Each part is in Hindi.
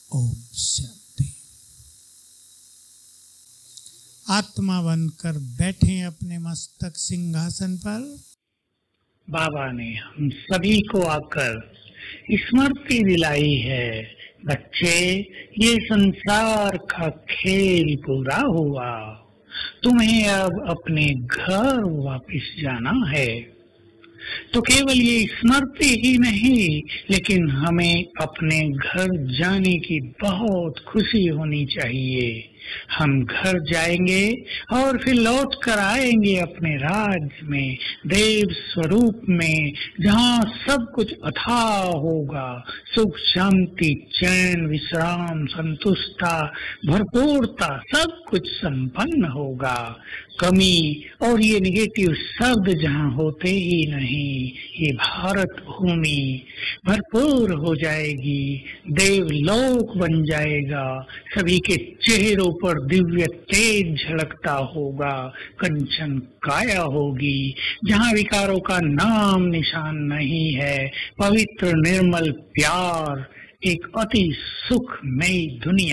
ओम शांति। आत्मा बनकर बैठे अपने मस्तक सिंहासन पर। बाबा ने हम सभी को आकर स्मृति दिलाई है, बच्चे ये संसार का खेल पूरा हुआ, तुम्हें अब अपने घर वापस जाना है। तो केवल ये स्मृति ही नहीं, लेकिन हमें अपने घर जाने की बहुत खुशी होनी चाहिए। हम घर जाएंगे और फिर लौट कर आएंगे अपने राज्य में, देव स्वरूप में, जहाँ सब कुछ अथाह होगा, सुख शांति चैन विश्राम संतुष्टता भरपूरता सब कुछ संपन्न होगा। कमी और ये निगेटिव शब्द जहाँ होते ही नहीं, ये भारत भूमि भरपूर हो जाएगी, देवलोक बन जाएगा, सभी के चेहरों पर दिव्य तेज झलकता होगा, कंचन काया होगी, जहाँ विकारों का नाम निशान नहीं है, पवित्र निर्मल प्यार, एक अति सुखमयी दुनिया।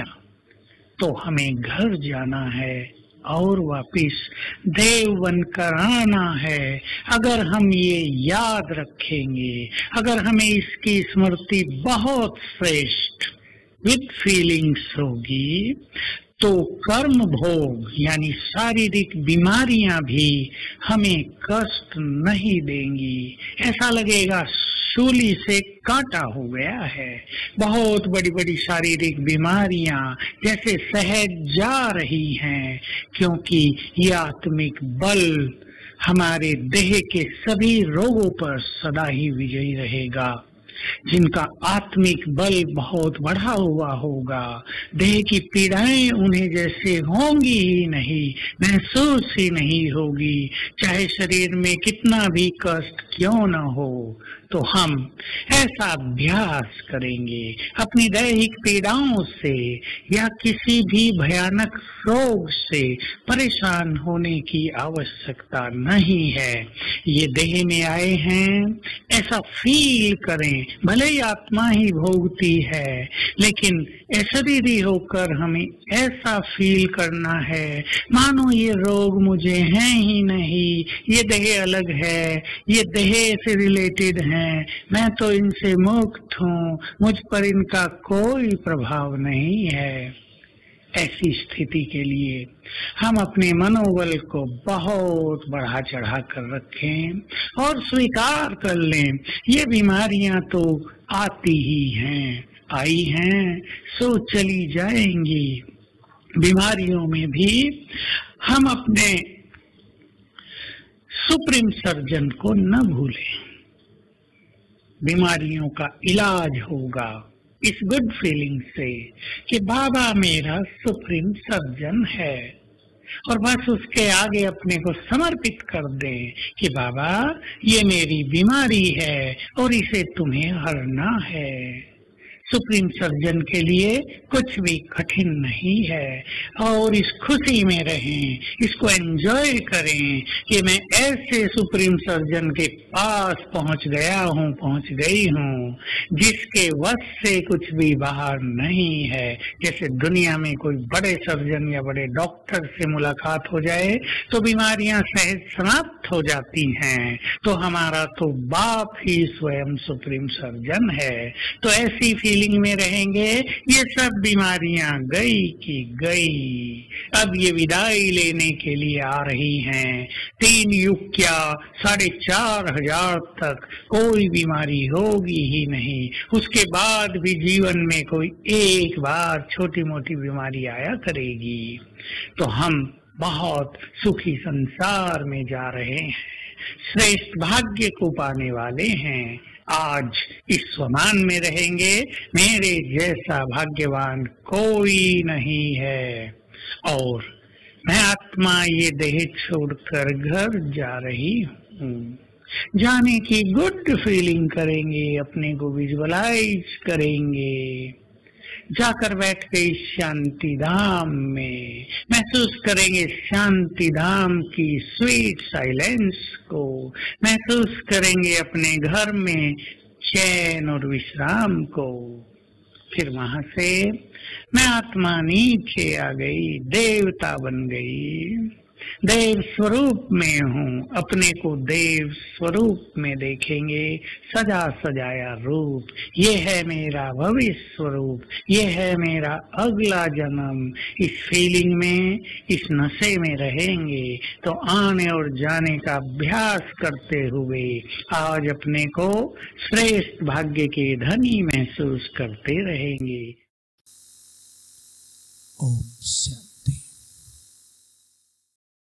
तो हमें घर जाना है और वापिस देव बनकर आना है। अगर हम ये याद रखेंगे, अगर हमें इसकी स्मृति बहुत श्रेष्ठ विद फीलिंग्स होगी, तो कर्म भोग यानी शारीरिक बीमारियां भी हमें कष्ट नहीं देंगी। ऐसा लगेगा सूली से काटा हो गया है। बहुत बड़ी बड़ी शारीरिक बीमारियां जैसे सहज जा रही हैं, क्योंकि ये आत्मिक बल हमारे देह के सभी रोगों पर सदा ही विजयी रहेगा। जिनका आत्मिक बल बहुत बढ़ा हुआ होगा, देह की पीड़ाएं उन्हें जैसे होंगी ही नहीं, महसूस ही नहीं होगी, चाहे शरीर में कितना भी कष्ट क्यों न हो। तो हम ऐसा अभ्यास करेंगे, अपनी दैहिक पीड़ाओं से या किसी भी भयानक रोग से परेशान होने की आवश्यकता नहीं है। ये देह में आए हैं, ऐसा फील करें, भले ही आत्मा ही भोगती है, लेकिन शरीरी होकर हमें ऐसा फील करना है मानो ये रोग मुझे है ही नहीं, ये देह अलग है, ये देह से रिलेटेड है, मैं तो इनसे मुक्त हूँ, मुझ पर इनका कोई प्रभाव नहीं है। ऐसी स्थिति के लिए हम अपने मनोबल को बहुत बढ़ा चढ़ा कर रखें और स्वीकार कर लें, ये बीमारियां तो आती ही हैं, आई हैं सो चली जाएंगी। बीमारियों में भी हम अपने सुप्रीम सर्जन को न भूलें। बीमारियों का इलाज होगा इस गुड फीलिंग से कि बाबा मेरा सुप्रीम सर्जन है, और बस उसके आगे अपने को समर्पित कर दे कि बाबा ये मेरी बीमारी है और इसे तुम्हें हरना है। सुप्रीम सर्जन के लिए कुछ भी कठिन नहीं है, और इस खुशी में रहें, इसको एंजॉय करें कि मैं ऐसे सुप्रीम सर्जन के पास पहुंच गया हूं, पहुंच गई हूं, जिसके वश से कुछ भी बाहर नहीं है। जैसे दुनिया में कोई बड़े सर्जन या बड़े डॉक्टर से मुलाकात हो जाए तो बीमारियां सहज समाप्त हो जाती हैं, तो हमारा तो बाप ही स्वयं सुप्रीम सर्जन है। तो ऐसी फीलिंग में रहेंगे, ये सब बीमारियां गई की गई, अब ये विदाई लेने के लिए आ रही हैं। 3 युग क्या 4,500 तक कोई बीमारी होगी ही नहीं, उसके बाद भी जीवन में कोई एक बार छोटी मोटी बीमारी आया करेगी। तो हम बहुत सुखी संसार में जा रहे हैं, श्रेष्ठ भाग्य को पाने वाले हैं। आज इस स्वमान में रहेंगे, मेरे जैसा भाग्यवान कोई नहीं है, और मैं आत्मा ये देह छोड़कर घर जा रही हूँ। जाने की गुड फीलिंग करेंगे, अपने को विजुअलाइज करेंगे, जाकर बैठ गई शांति धाम में, महसूस करेंगे शांति धाम की स्वीट साइलेंस को, महसूस करेंगे अपने घर में चैन और विश्राम को। फिर वहां से मैं आत्मा नीचे आ गई, देवता बन गई, देव स्वरूप में हूँ, अपने को देव स्वरूप में देखेंगे, सजा सजाया रूप, ये है मेरा भविष्य स्वरूप, ये है मेरा अगला जन्म। इस फीलिंग में, इस नशे में रहेंगे तो आने और जाने का अभ्यास करते हुए आज अपने को श्रेष्ठ भाग्य के धनी महसूस करते रहेंगे। ओम शांति।